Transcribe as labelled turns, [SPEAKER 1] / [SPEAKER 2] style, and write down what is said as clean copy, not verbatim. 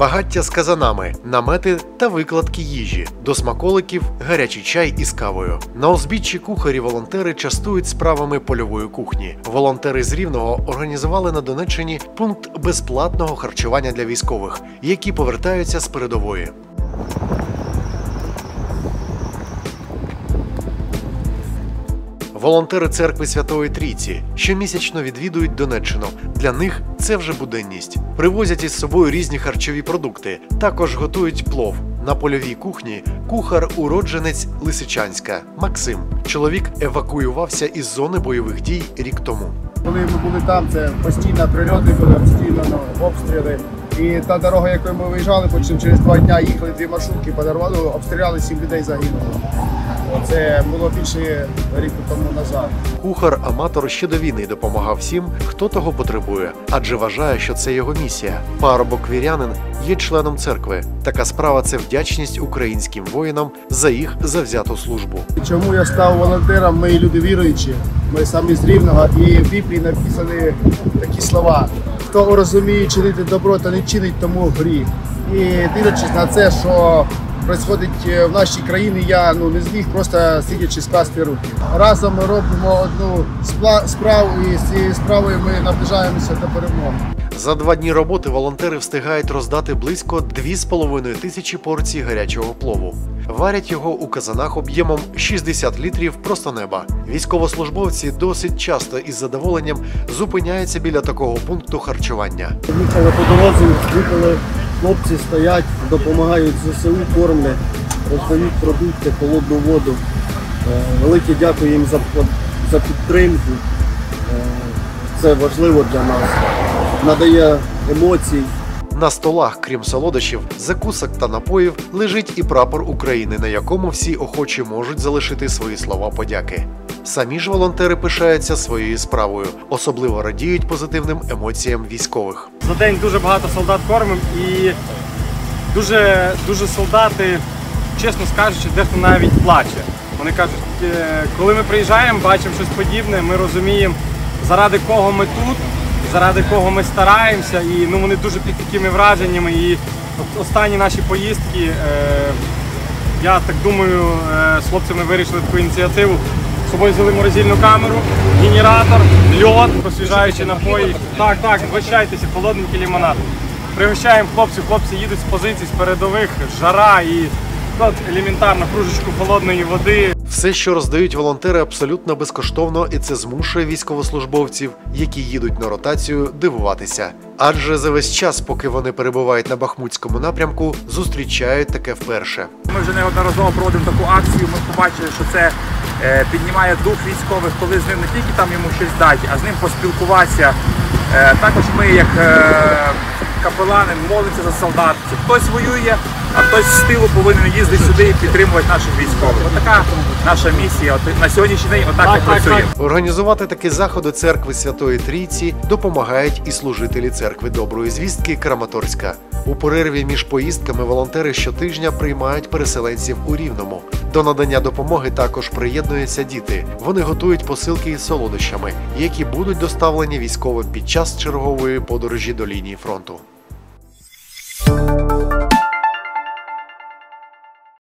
[SPEAKER 1] Багаття з казанами, намети та викладки їжі. До смаколиків – гарячий чай із кавою. На узбіччі кухарі-волонтери частують справами польової кухні. Волонтери з Рівного організували на Донеччині пункт безплатного харчування для військових, які повертаються з передової. Волонтери церкви Святої Трійці щомісячно відвідують Донеччину. Для них це вже буденність. Привозять із собою різні харчові продукти. Також готують плов. На польовій кухні кухар-уродженець Лисичанська Максим. Чоловік евакуювався із зони бойових дій рік тому.
[SPEAKER 2] Коли ми були там, це постійно прильоти були, постійно обстріли. І та дорога, якою ми виїжджали, потім через 2 дні їхали 2 маршрутки, подорвали, обстріляли, 7 людей загинуло. Це було більше рік тому назад.
[SPEAKER 1] Кухар-аматор ще до війни допомагав всім, хто того потребує, адже вважає, що це його місія. Парубок-вірянин є членом церкви. Така справа – це вдячність українським воїнам за їх завзяту службу.
[SPEAKER 2] Чому я став волонтером? Ми люди віруючі, ми самі з Рівного, і в Біблії написані такі слова: хто розуміє чинити добро та не чинить, тому гріх. І дивлячись на це, що відбувається в нашій країні, я не зміг просто сидячи скласти руки. Разом ми робимо одну справу, і з цією справою ми наближаємося до перемоги.
[SPEAKER 1] За 2 дні роботи волонтери встигають роздати близько 2,5 тисячі порцій гарячого плову. Варять його у казанах об'ємом 60 літрів просто неба. Військовослужбовці досить часто із задоволенням зупиняються біля такого пункту харчування.
[SPEAKER 2] Їхали по дорозі, їхали, хлопці стоять, допомагають ЗСУ, кормлять, роздають продукти, холодну воду. Велике дякую їм за підтримку. Це важливо для нас, надає емоцій.
[SPEAKER 1] На столах, крім солодощів, закусок та напоїв, лежить і прапор України, на якому всі охочі можуть залишити свої слова подяки. Самі ж волонтери пишаються своєю справою, особливо радіють позитивним емоціям військових.
[SPEAKER 3] За день дуже багато солдат кормимо, і дуже солдати, чесно скажучи, дехто навіть плаче. Вони кажуть, коли ми приїжджаємо, бачимо щось подібне, ми розуміємо, заради кого ми тут, заради кого ми стараємося, і вони дуже під такими враженнями. І останні наші поїздки, я так думаю, з хлопцями вирішили таку ініціативу. З собою взяли морозильну камеру, генератор, льод, освіжаючі напої. Так, вгощайтеся, холодненький лимонад. Пригощаємо хлопців, хлопці їдуть з позицій, з передових, жара і елементарно кружечку холодної води.
[SPEAKER 1] Все, що роздають волонтери, абсолютно безкоштовно, і це змушує військовослужбовців, які їдуть на ротацію, дивуватися. Адже за весь час, поки вони перебувають на Бахмутському напрямку, зустрічають таке вперше.
[SPEAKER 4] Ми вже неодноразово проводимо таку акцію, ми побачили, що це піднімає дух військових, коли з ним не тільки там йому щось дати, а з ним поспілкуватися. Також ми, як капелани, молимося за солдат. Хтось воює, а хтось з тилу повинен їздити сюди і підтримувати наших військових. Отака наша місія. На сьогоднішній день отак і працюємо.
[SPEAKER 1] Організувати такі заходи церкви Святої Трійці допомагають і служителі церкви Доброї Звістки Краматорська. У перерві між поїздками волонтери щотижня приймають переселенців у Рівному. До надання допомоги також приєднуються діти. Вони готують посилки із солодощами, які будуть доставлені військовим під час чергової подорожі до лінії фронту.